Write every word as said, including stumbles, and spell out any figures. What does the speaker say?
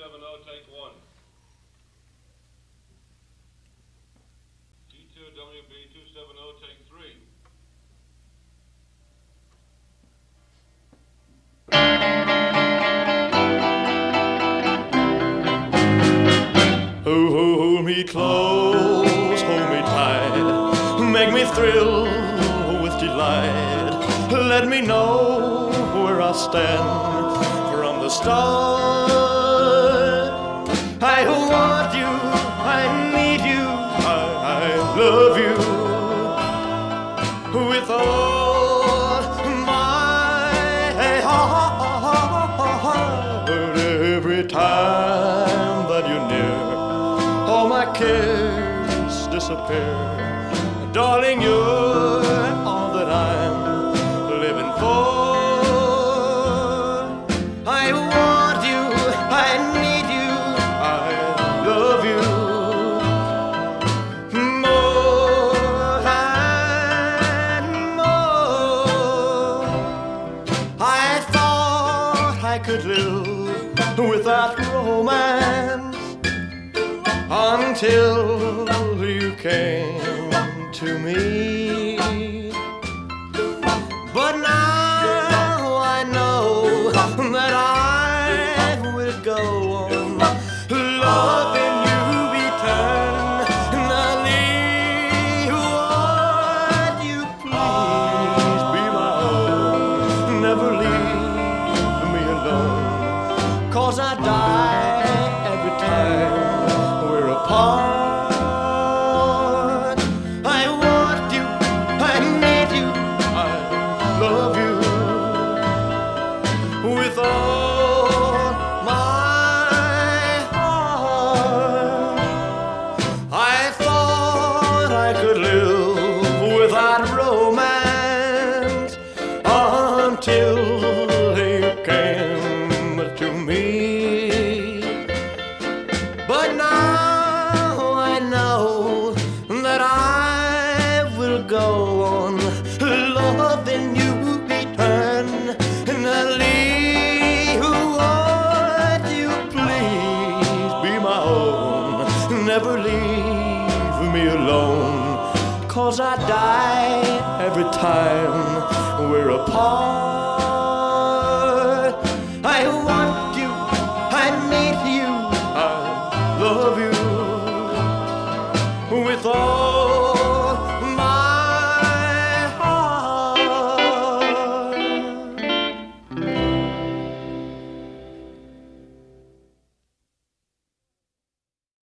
seven zero, take one. D two W B two seven zero, take three. Oh, hold me close, hold me tight, make me thrill with delight. Let me know where I stand from the start. I want you, I need you, I, I love you with all my heart. Every time that you're near, all my cares disappear. Darling, you're all that I'm living for. I want you, I need you, I love you more and more. I thought I could live without romance until you came to me. But now I know that I will go on loving you eternally. Would you please be my own? Never leave me alone, 'cause I die every time we're apart. I want you, I need you, I love you with all my heart. I thought I could live without romance until you came to me. But now I know that I will go on loving you eternally. Would you please be my own? Never leave me alone, 'cause I die every time we're apart. I